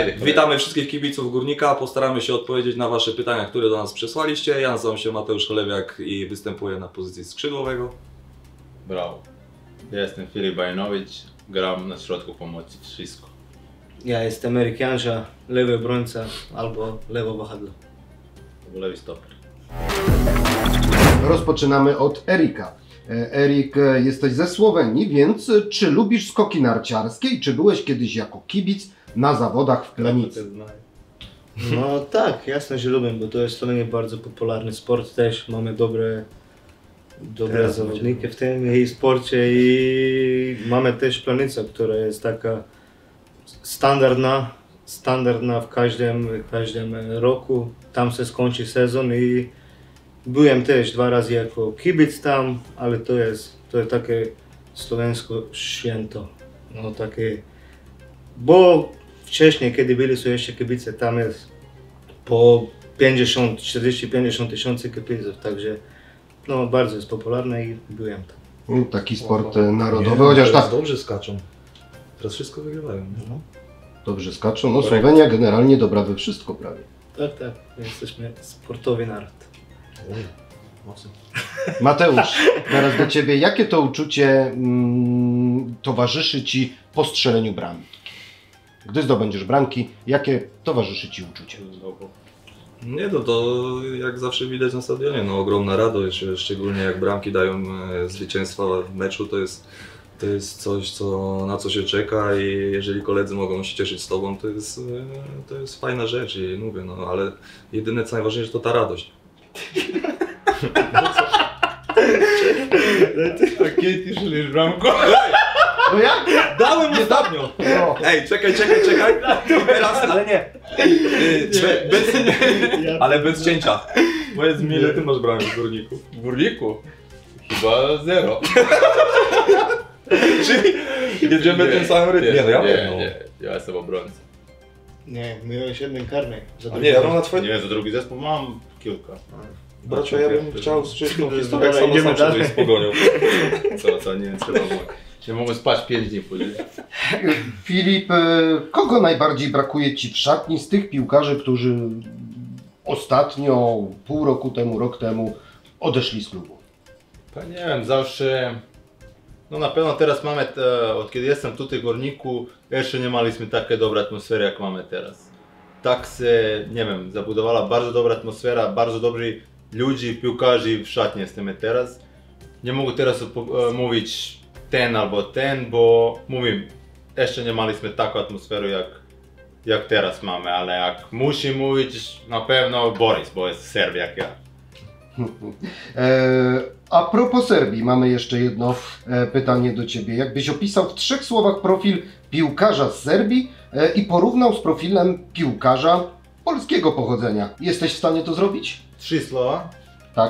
Witamy wszystkich kibiców Górnika. Postaramy się odpowiedzieć na Wasze pytania, które do nas przesłaliście. Ja nazywam się Mateusz Cholewiak i występuję na pozycji skrzydłowego. Brawo. Ja jestem Filip Bajnowicz, gram na środku pomocy, wszystko. Ja jestem Erik Janża, lewy obrońca albo lewo wahadło. Albo lewy stoper. Rozpoczynamy od Erika. Erik, jesteś ze Słowenii, więc czy lubisz skoki narciarskie i czy byłeś kiedyś jako kibic na zawodach w Planicy? No tak, jasne, że lubię, bo to jest w Slowenii bardzo popularny sport też. Mamy dobre zawodniki w tym i sporcie i mamy też Planica, która jest taka standardna w każdym roku. Tam się skończy sezon i byłem też 2 razy jako kibic tam, ale to jest takie słowensko święto. No takie, bo wcześniej, kiedy byli są jeszcze kibice, tam jest po 40-50 tysięcy kibiców, także no bardzo jest popularne i byłem tam. Taki sport narodowy, chociaż tak. Dobrze skaczą. Teraz wszystko wygrywają. No. Dobrze skaczą. No Słowenia generalnie dobra we wszystko prawie. Tak, jesteśmy sportowy naród. Mocno. Mateusz, teraz do Ciebie. Jakie to uczucie towarzyszy Ci po strzeleniu bramki? Gdy zdobędziesz bramki, jakie towarzyszy Ci uczucie? Nie, to jak zawsze widać na stadionie, no ogromna radość, szczególnie jak bramki dają zwycięstwa w meczu, to jest coś, na co się czeka i jeżeli koledzy mogą się cieszyć z Tobą, to jest fajna rzecz i mówię, no ale jedyne co najważniejsze to ta radość. A kiedy ty strzelisz bramkę? No jak? Dałem ostatnio! No. Ej, czekaj! I teraz, ale nie! Ale bez cięcia. Powiedz mi, ile Ty masz bramek w Górniku? W Górniku? Chyba 0. Czyli jedziemy tym samym rytmem. Nie, no ja wiem, no. Nie, ja jestem obrońcą. Nie, miałeś jeden karny. Nie, ja mam na Twoje... Nie, za drugi zespół mam kilka. Bracio, ja bym chciał strzelić tą historię, Dobra, jak samo idziemy sam dalej. się z pogonią. Co, nie trzeba było. Nie mogę spać 5 dni później. Filip, kogo najbardziej brakuje Ci w szatni z tych piłkarzy, którzy ostatnio, pół roku temu, rok temu odeszli z klubu? Nie wiem, zawsze... No na pewno teraz mamy, od kiedy jestem tutaj w Górniku, jeszcze nie mieliśmy takiej dobrej atmosfery jak mamy teraz. Tak się, nie wiem, zabudowała bardzo dobra atmosfera, bardzo dobrzy ludzie, piłkarzy w szatni jesteśmy teraz. Nie mogę teraz mówić ten albo ten, bo mówię, jeszcze nie mieliśmy taką atmosferę jak teraz mamy, ale jak musi mówić, na pewno Boris, bo jest Serb jak ja. A propos Serbii, mamy jeszcze jedno pytanie do Ciebie. Jakbyś opisał w 3 słowach profil piłkarza z Serbii i porównał z profilem piłkarza polskiego pochodzenia. Jesteś w stanie to zrobić? 3 słowa. Tak.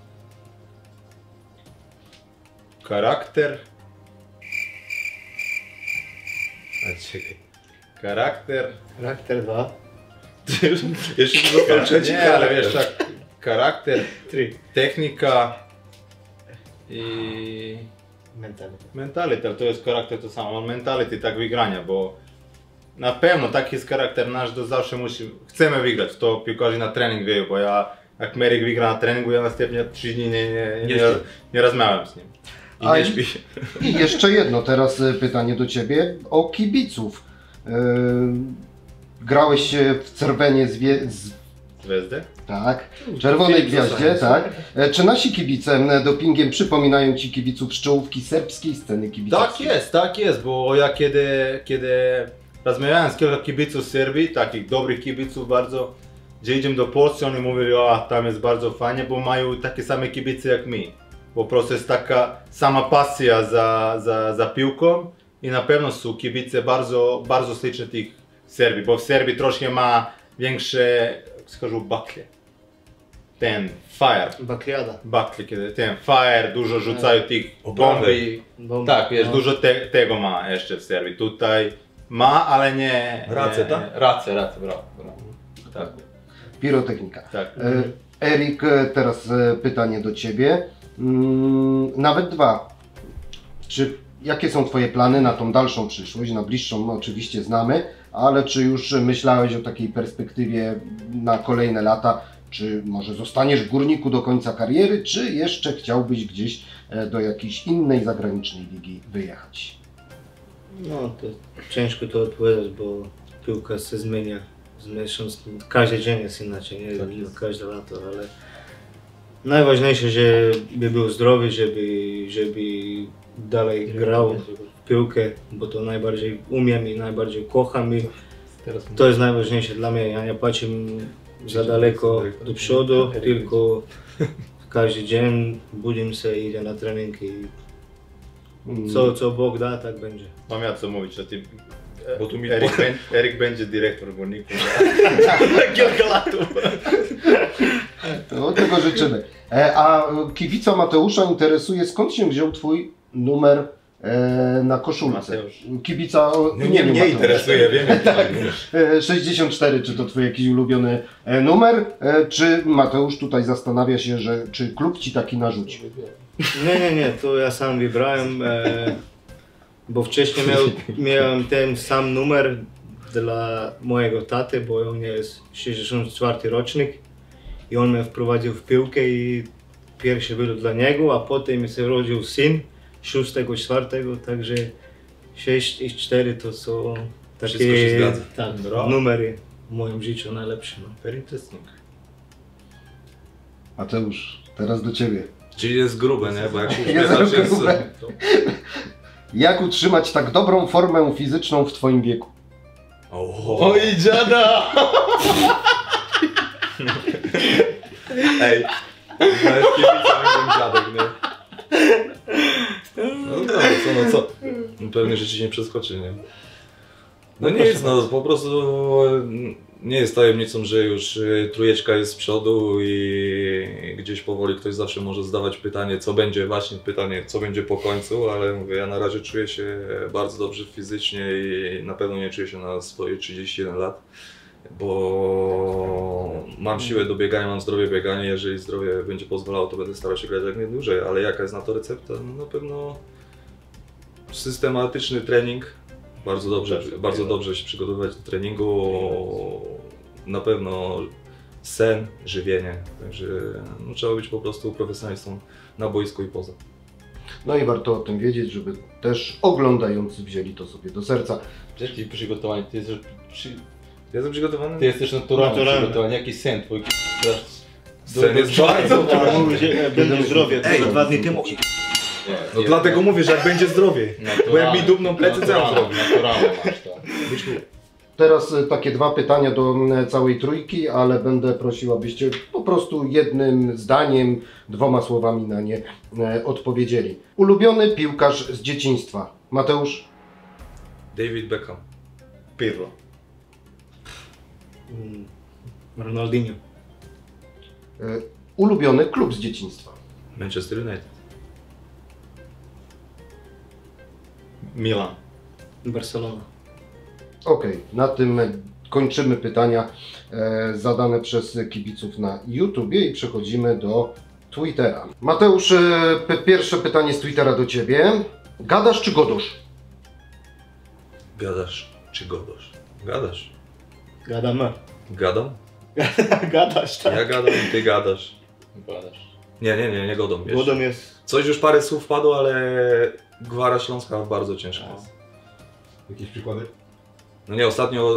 Charakter. Charakter 2. Jeszcze nie został trzeci Nie, ale wiesz tak, charakter, 3. technika i Mentality. to jest charakter to samo, mentality tak wygrania, bo na pewno taki jest charakter nasz, że zawsze chcemy wygrać, to piłkarze na trening wieją, bo ja jak Merik wygra na treningu, ja następnie 3 dni nie rozmawiam z nim. I nie śpi. I jeszcze jedno teraz pytanie do Ciebie o kibiców. Grałeś w Cervenie Zvezdy? tak, Czerwonej Gwiaździe, tak. Czy nasi kibice dopingiem przypominają Ci kibiców z czołówki serbskiej sceny kibicowskiej? Tak jest, bo ja kiedy rozmawiałem z kilka kibiców z Serbii, takich dobrych kibiców bardzo, gdzie idziemy do Polski, oni mówili, a tam jest bardzo fajnie, bo mają takie same kibice jak my. Po prostu jest taka sama pasja za piłką i na pewno są kibice bardzo slični tych Serbii, bo w Serbii troszkę ma większe, jak skażu, bakle. Ten fire. Bakle, kiedy ten fire, dużo rzucają tych bomby. Tak, wiesz, dużo tego ma jeszcze w Serbii. Tutaj ma, ale nie... Race, tak? Race, brawo. Tak. Pirotechnika. Tak. Erik, teraz pytanie do Ciebie. Nawet 2. Jakie są Twoje plany na tą dalszą przyszłość? Na bliższą oczywiście znamy, ale czy już myślałeś o takiej perspektywie na kolejne lata? Czy może zostaniesz w Górniku do końca kariery, czy jeszcze chciałbyś gdzieś do jakiejś innej zagranicznej ligi wyjechać? No to ciężko to odpowiadać, bo piłka się zmienia z miesiąc, każdy dzień jest inaczej, nie każde lato, ale najważniejsze, żeby był zdrowy, żeby dalej grał w piłkę, bo to najbardziej umiem i najbardziej kocham i to jest najważniejsze dla mnie. Ja nie patrzę za daleko do przodu, tylko każdy dzień budzę się i idę na trening i co Bóg da, tak będzie. Mam ja co mówić o tym. Bo tu mi Erik będzie dyrektor Górniku. No, tego życzymy. A kibica Mateusza interesuje, skąd się wziął Twój numer na koszulce? Mateusz. Kibica o Nie imieniu mnie Mateusz. interesuje, wiem. Tak. 64, czy to Twój jakiś ulubiony numer? Czy Mateusz tutaj zastanawia się, czy klub Ci taki narzucił? Nie, to ja sam wybrałem, bo wcześniej miałem ten sam numer dla mojego taty, bo on jest 64 rocznik i on mnie wprowadził w piłkę i pierwszy był dla niego, a potem się urodził syn 6/4, także 6 i 4 to są Wszystko się takie zgadza. tak, Brawo. numery w moim życiu najlepsze. No. Very interesting. Mateusz, teraz do Ciebie. Czyli jest grube, nie? Bo jak się Jest uśmiechasz, jest... grube. Jak utrzymać tak dobrą formę fizyczną w Twoim wieku? O, dziada! ej, nawet kibica nie dziadek, nie? No dobra, co? Pewnie rzeczy się nie przeskoczy, nie? No nie jest, no po prostu nie jest tajemnicą, że już trójeczka jest z przodu i gdzieś powoli ktoś zawsze może zadawać pytanie, co będzie po końcu, ale mówię, ja na razie czuję się bardzo dobrze fizycznie i na pewno nie czuję się na swoje 31 lat, bo mam siłę do biegania, mam zdrowie biegania, jeżeli zdrowie będzie pozwalało, to będę starał się grać jak najdłużej, ale jaka jest na to recepta? No na pewno systematyczny trening. Bardzo dobrze się przygotowywać do treningu, na pewno sen, żywienie, także no, trzeba być po prostu profesjonalistą na boisku i poza. No i warto o tym wiedzieć, żeby też oglądający wzięli to sobie do serca. Jaki przygotowany? Ty jesteś, Ja jestem przygotowany? ty jesteś naturalnie Naturalny. przygotowany. Jaki sen twój? Sen jest bardzo Mówi, że będę zdrowie, to Ej. 2 dni temu. No dlatego mówię, że jak będzie zdrowie, bo jak mi dubną plecy, co ja zrobię? Naturalnie masz to. Teraz takie dwa pytania do całej trójki, ale będę prosił, abyście po prostu jednym zdaniem, 2 słowami na nie odpowiedzieli. Ulubiony piłkarz z dzieciństwa? Mateusz? David Beckham. Pirlo. Ronaldinho. Ulubiony klub z dzieciństwa? Manchester United. Milan. Barcelona. Okej, na tym kończymy pytania zadane przez kibiców na YouTubie i przechodzimy do Twittera. Mateusz, pierwsze pytanie z Twittera do Ciebie. Gadasz czy godosz? Gadasz czy godasz? Gadasz. Gadamy. Gadam? Gadasz, tak. Ja gadam i ty gadasz. Gadasz. Nie godam, wiesz. Wodą jest... Coś już parę słów padło, ale gwara śląska bardzo ciężka jest. Jakieś przykłady? No nie, ostatnio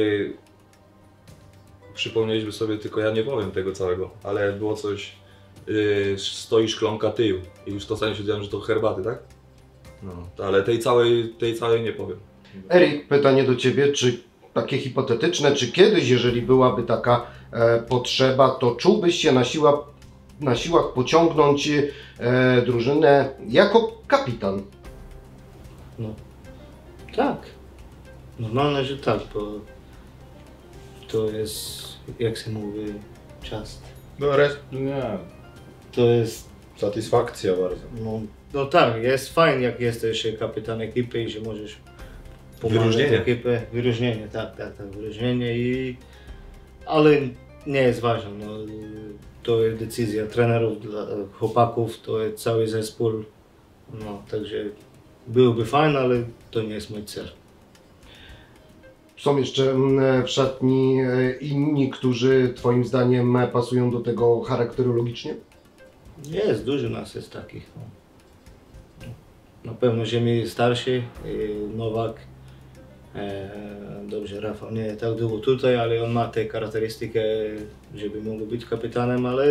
przypomnieliśmy sobie, tylko ja nie powiem tego całego, ale było coś, stoi szklonka tył i już to sami się wiedziałem, że to herbaty, tak? No, ale tej całej nie powiem. Erik, pytanie do Ciebie, czy takie hipotetyczne, czy kiedyś, jeżeli byłaby taka potrzeba, to czułbyś się na siłach pociągnąć drużynę jako kapitan? No. Tak. Normalne, że tak, bo to jest, jak się mówi, czas. No rest, nie. To jest, Satysfakcja bardzo. no tak, jest fajnie, jak jesteś kapitan ekipy i że możesz pomagać Wyróżnienie. ekipę. Wyróżnienie, tak, wyróżnienie ale nie jest ważne, no, to jest decyzja trenerów, chłopaków, to jest cały zespół, no, także byłoby fajne, ale to nie jest mój cel. Są jeszcze w szatni inni, którzy Twoim zdaniem pasują do tego charakterologicznie? Jest, dużo nas jest takich. No. Na pewno ziemi starsi, Nowak. Dobrze, Rafał nie tak długo tutaj, ale on ma te charakterystyki, żeby mógł być kapitanem, ale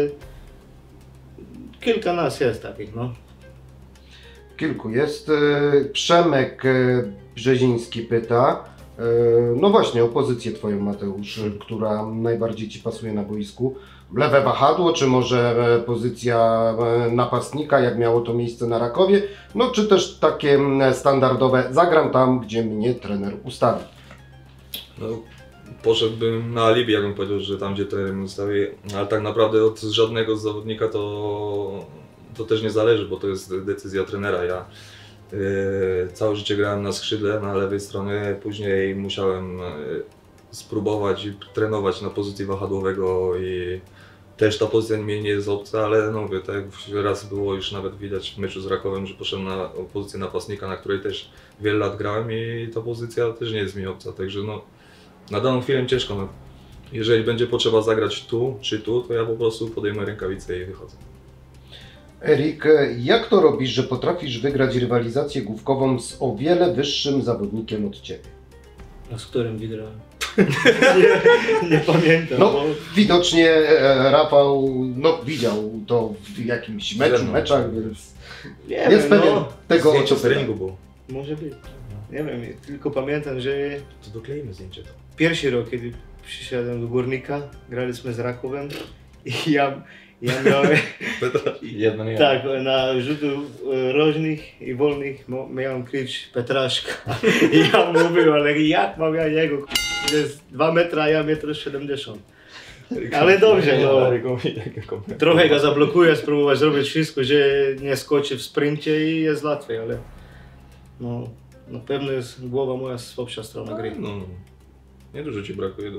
kilka nas jest takich, no. Kilku jest. Przemek Brzeziński pyta, no właśnie o pozycję Twoją, Mateusz, która najbardziej Ci pasuje na boisku. Lewe wahadło, czy może pozycja napastnika, jak miało to miejsce na Rakowie, no czy też takie standardowe, zagram tam, gdzie mnie trener ustawi. No, poszedłbym na alibi, jakbym powiedział, że tam gdzie trener mnie ustawi, ale tak naprawdę od żadnego z zawodnika to też nie zależy, bo to jest decyzja trenera. Ja całe życie grałem na skrzydle, na lewej stronie, później musiałem spróbować i trenować na pozycji wahadłowego i też ta pozycja mi nie jest obca, ale no mówię, tak jak raz było już nawet widać w meczu z Rakowem, że poszedłem na pozycję napastnika, na której też wiele lat grałem i ta pozycja też nie jest mi obca, także no na daną chwilę ciężko. No. Jeżeli będzie potrzeba zagrać tu czy tu, to ja po prostu podejmę rękawice i wychodzę. Erik, jak to robisz, że potrafisz wygrać rywalizację główkową z o wiele wyższym zawodnikiem od Ciebie? A z którym wygrałem? nie pamiętam. No, bo... widocznie Rafał widział to w jakimś meczach, więc Nie jest wiem, pewien no, tego, o Zdjęcie co z treningu było. może być. Nie wiem, tylko pamiętam, że To dokleimy zdjęcie to. pierwszy rok, kiedy przyszedłem do Górnika, graliśmy z Rakowem i ja miałem, Jedno nie. tak, na rzutów rożnych i wolnych miałem kryć Petraszka. I ja mówię, ale jak mam ja jego, jest 2 metra, a ja 1,70 m. Ale dobrze, no. Trochę go zablokuję, spróbować zrobić wszystko, że nie skoczy w sprincie i jest łatwiej, ale no, na pewno jest głowa moja słabsza strona gry. No, nie dużo Ci brakuje.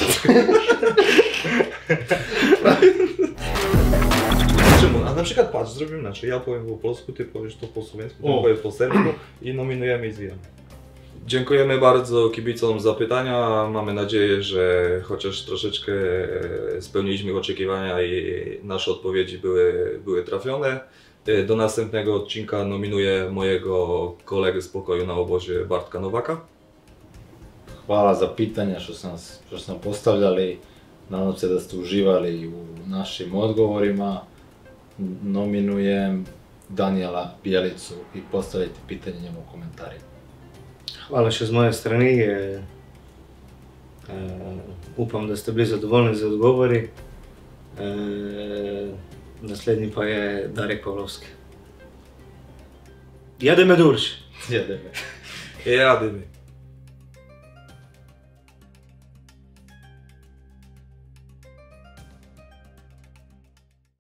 Czemu? A na przykład patrz, zrobimy inaczej. Ja powiem po polsku, Ty powiesz to po słowensku, Ty powiesz po serbsku i nominujemy i zwijamy. Dziękujemy bardzo kibicom za pytania. Mamy nadzieję, że chociaż troszeczkę spełniliśmy ich oczekiwania i nasze odpowiedzi były trafione. Do następnego odcinka nominuję mojego kolegę z pokoju na obozie Bartka Nowaka. Hvala za pitanja što sam postavljali. Nadam se da ste uživali u našim odgovorima. Nominujem Daniela Bjelicu i postavite pitanje njemu u komentarima. Hvala še z moje strani. Upam, da ste bili zadovoljni z odgovori. Naslednji pa je Darek Pavlovski. Jademe Durš. Jedeme. Jadymy.